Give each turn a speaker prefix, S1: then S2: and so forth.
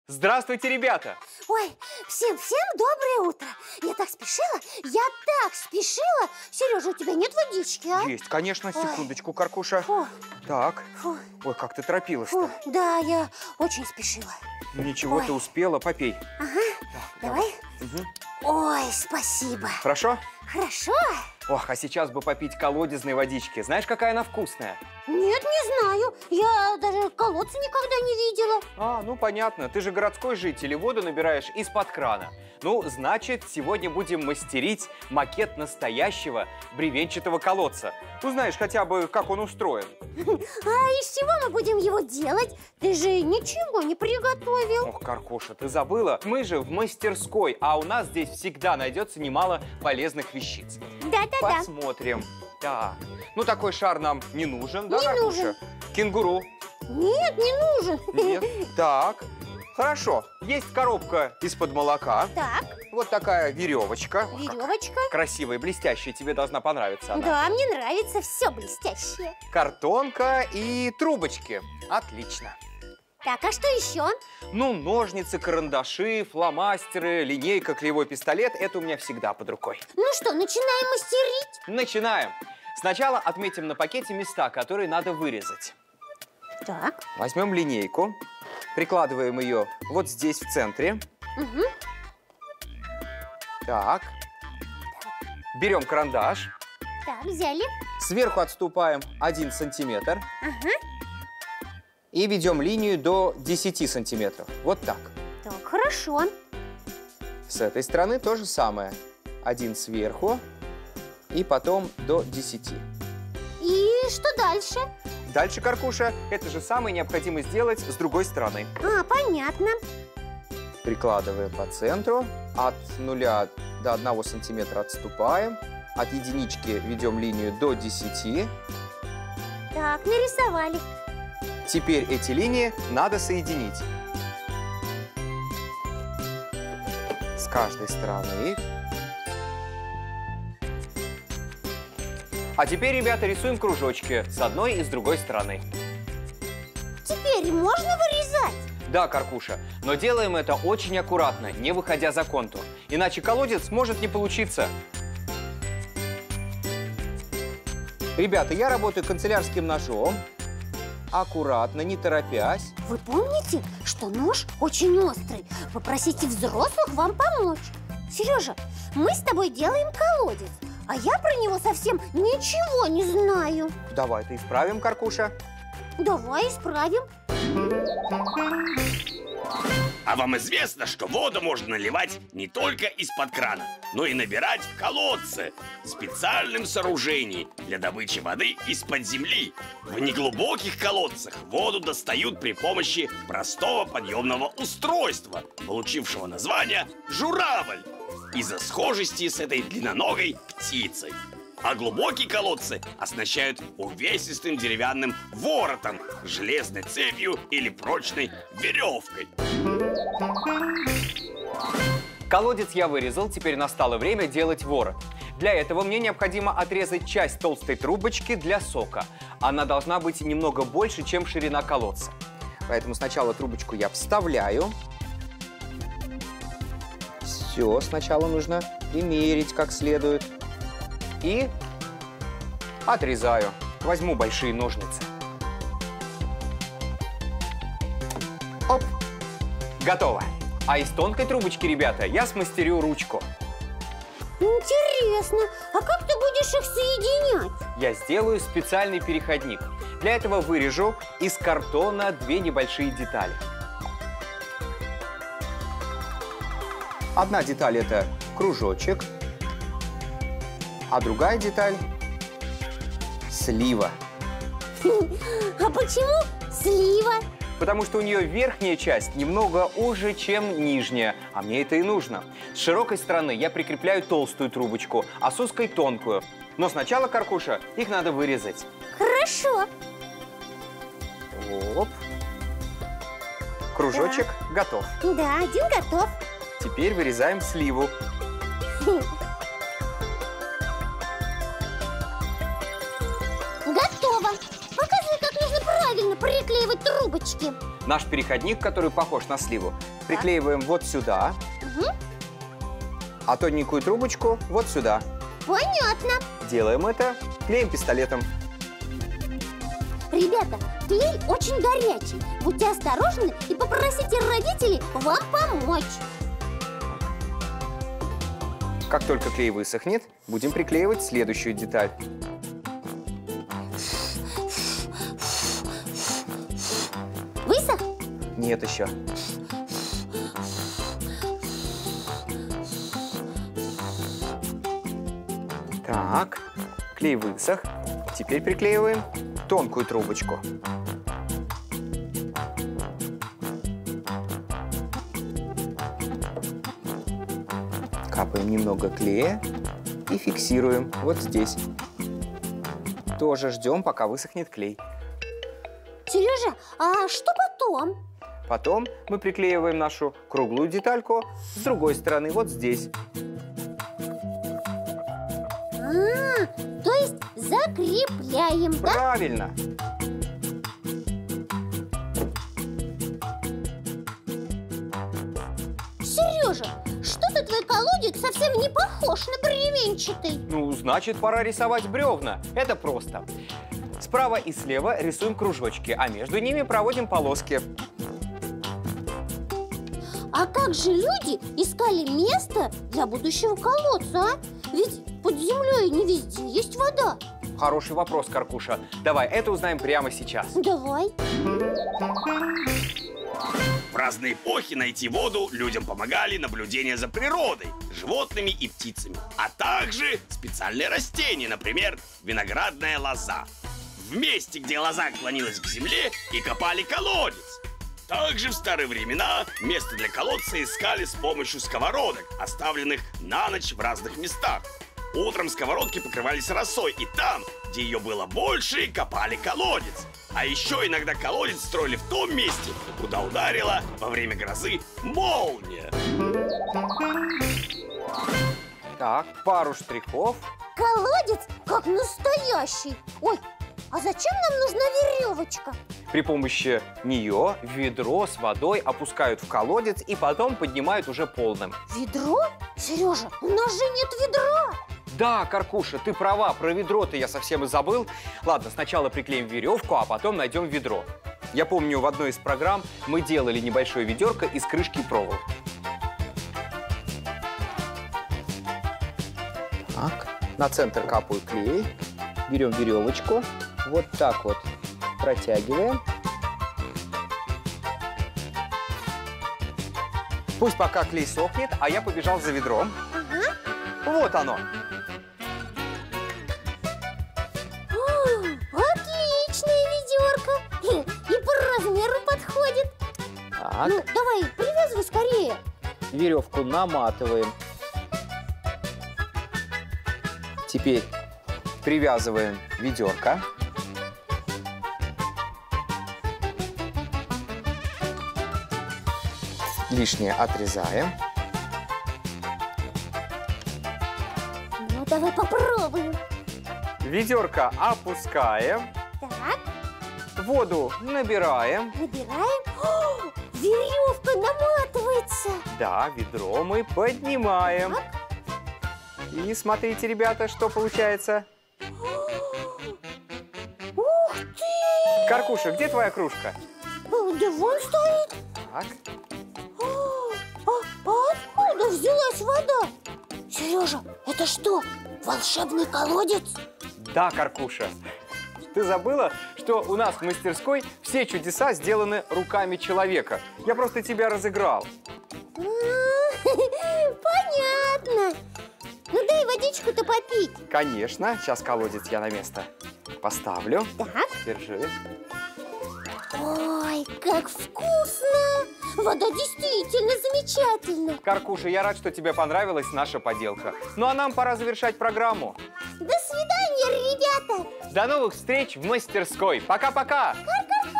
S1: Здравствуйте, ребята!
S2: Ой, всем доброе утро. Я так спешила. Сережа, у тебя нет водички, а?
S1: Есть, конечно, секундочку, Каркуша.
S2: Фу.
S1: Так.
S2: Фу.
S1: Ой, как ты торопилась-то.
S2: Да, я очень спешила.
S1: Ничего, ты успела, попей.
S2: Ага,
S1: Так,
S2: давай.
S1: Угу.
S2: Ой, спасибо.
S1: Хорошо?
S2: Хорошо?
S1: Ох, а сейчас бы попить колодезной водички. Знаешь, какая она вкусная?
S2: Нет, не знаю. Я даже колодца никогда не видела.
S1: А, ну понятно. Ты же городской житель и воду набираешь из-под крана. Ну, значит, сегодня будем мастерить макет настоящего бревенчатого колодца. Ну, знаешь, хотя бы, как он устроен.
S2: А из чего мы будем его делать? Ты же ничего не приготовил.
S1: Ох, Каркуша, ты забыла? Мы же в мастерской, а у нас здесь всегда найдется немало полезных вещиц.
S2: Да-да-да.
S1: Посмотрим. Так, ну такой шар нам не нужен, да,
S2: Не
S1: Каркуша?
S2: нужен.
S1: Кенгуру?
S2: Нет, не нужен.
S1: Нет. Так, хорошо. Есть коробка из-под молока.
S2: Так,
S1: Вот такая веревочка. Ох, какая
S2: веревочка.
S1: красивая, блестящая, тебе должна понравиться она.
S2: Да, мне нравится все блестящее.
S1: Картонка и трубочки. Отлично.
S2: Так, а что еще?
S1: Ну, ножницы, карандаши, фломастеры, линейка, клеевой пистолет – это у меня всегда под рукой.
S2: Ну что, начинаем мастерить?
S1: Начинаем. Сначала отметим на пакете места, которые надо вырезать.
S2: Так.
S1: Возьмем линейку, прикладываем ее вот здесь в центре.
S2: Угу.
S1: Так. Берем карандаш.
S2: Так, взяли.
S1: Сверху отступаем 1 сантиметр.
S2: Ага.
S1: И ведем линию до 10 сантиметров. Вот так.
S2: Так, хорошо.
S1: С этой стороны то же самое. 1 сверху и потом до 10.
S2: И что дальше?
S1: Дальше, Каркуша, это же самое необходимо сделать с другой стороны.
S2: А, понятно.
S1: Прикладываем по центру. От 0 до 1 сантиметра отступаем. От единички ведем линию до 10.
S2: Так, нарисовали.
S1: Теперь эти линии надо соединить. С каждой стороны. А теперь, ребята, рисуем кружочки с одной и с другой стороны.
S2: Теперь можно вырезать?
S1: Да, Каркуша, но делаем это очень аккуратно, не выходя за контур. Иначе колодец может не получиться. Ребята, я работаю канцелярским ножом. Аккуратно, не торопясь.
S2: Вы помните, что нож очень острый? Попросите взрослых вам помочь. Сережа, мы с тобой делаем колодец, а я про него совсем ничего не знаю.
S1: Давай-то исправим, Каркуша.
S2: Давай исправим.
S3: А вам известно, что воду можно наливать не только из-под крана, но и набирать в колодце, специальном сооружении для добычи воды из-под земли. В неглубоких колодцах воду достают при помощи простого подъемного устройства, получившего название «журавль», из-за схожести с этой длинноногой птицей. А глубокие колодцы оснащают увесистым деревянным воротом, железной цепью или прочной веревкой.
S1: Колодец я вырезал, теперь настало время делать ворот. Для этого мне необходимо отрезать часть толстой трубочки для сока. Она должна быть немного больше, чем ширина колодца. Поэтому сначала трубочку я вставляю. Все, сначала нужно примерить как следует. И отрезаю. Возьму большие ножницы. Оп! Готово. А из тонкой трубочки, ребята, я смастерю ручку.
S2: Интересно, а как ты будешь их соединять?
S1: Я сделаю специальный переходник. Для этого вырежу из картона 2 небольшие детали. Одна деталь – это кружочек, а другая деталь – слива.
S2: А почему слива?
S1: Потому что у нее верхняя часть немного уже, чем нижняя, а мне это и нужно. С широкой стороны я прикрепляю толстую трубочку, а с узкой – тонкую. Но сначала, Каркуша, их надо вырезать.
S2: Хорошо.
S1: Оп. Кружочек готов.
S2: Да, один готов.
S1: Теперь вырезаем сливу.
S2: Готово. Показывай, как нужно правильно приклеивать трубку. трубочки.
S1: Наш переходник, который похож на сливу, приклеиваем вот сюда, а тоненькую трубочку вот сюда.
S2: Понятно.
S1: Делаем это, клеим пистолетом.
S2: Ребята, клей очень горячий. Будьте осторожны и попросите родителей вам помочь.
S1: Как только клей высохнет, будем приклеивать следующую деталь.
S2: Высох?
S1: Нет еще. Так, клей высох. Теперь приклеиваем тонкую трубочку. Капаем немного клея и фиксируем вот здесь. Тоже ждем, пока высохнет клей.
S2: Сережа, а что потом?
S1: Потом мы приклеиваем нашу круглую детальку с другой стороны, вот здесь.
S2: То есть закрепляем, да?
S1: Правильно.
S2: Сережа, что-то твой колодец совсем не похож на бревенчатый.
S1: Ну, значит, пора рисовать бревна. Это просто. Справа и слева рисуем кружочки, а между ними проводим полоски.
S2: А как же люди искали место для будущего колодца, а? Ведь под землей не везде есть вода.
S1: Хороший вопрос, Каркуша. Давай это узнаем прямо сейчас.
S2: Давай.
S3: В разные эпохи найти воду людям помогали наблюдения за природой, животными и птицами, а также специальные растения, например, виноградная лоза. В месте, где лоза клонилась к земле, и копали колодец. Также в старые времена место для колодца искали с помощью сковородок, оставленных на ночь в разных местах. Утром сковородки покрывались росой, и там, где ее было больше, копали колодец. А еще иногда колодец строили в том месте, куда ударила во время грозы молния.
S1: Так, пару штрихов.
S2: Колодец как настоящий. Ой, а зачем нам нужна веревочка?
S1: При помощи нее ведро с водой опускают в колодец и потом поднимают уже полным.
S2: Ведро? Сережа, у нас же нет ведра.
S1: Да, Каркуша, ты права, про ведро-то я совсем и забыл. Ладно, сначала приклеим веревку, а потом найдем ведро. Я помню, в одной из программ мы делали небольшое ведерко из крышки проволоки. Так, на центр капаю клей, берем веревочку, вот так вот протягиваем. Пусть пока клей сохнет, а я побежал за ведром. Вот оно.
S2: Отличная ведерко. И по размеру подходит.
S1: Так,
S2: Ну, давай, привязывай скорее.
S1: веревку наматываем. Теперь привязываем ведерко. Лишнее отрезаем.
S2: Ну, давай попробуем.
S1: Ведерко опускаем.
S2: Так,
S1: Воду набираем.
S2: набираем. О, веревка наматывается.
S1: Да, ведро мы поднимаем. И смотрите, ребята, что получается.
S2: Ух ты!
S1: Каркуша, где твоя кружка?
S2: Да вон стоит.
S1: Так.
S2: А откуда взялась вода? Сережа, это что, волшебный колодец?
S1: Да, Каркуша. Ты забыла, что у нас в мастерской все чудеса сделаны руками человека? Я просто тебя разыграл.
S2: Понятно. Ну дай водичку-то попить.
S1: Конечно. Сейчас колодец я на место поставлю.
S2: Так.
S1: Держи.
S2: Ой, как вкусно! Вода действительно замечательна.
S1: Каркуша, я рад, что тебе понравилась наша поделка. Ну а нам пора завершать программу.
S2: До свидания, ребята!
S1: До новых встреч в мастерской. Пока-пока!
S2: Ха-ха-ха!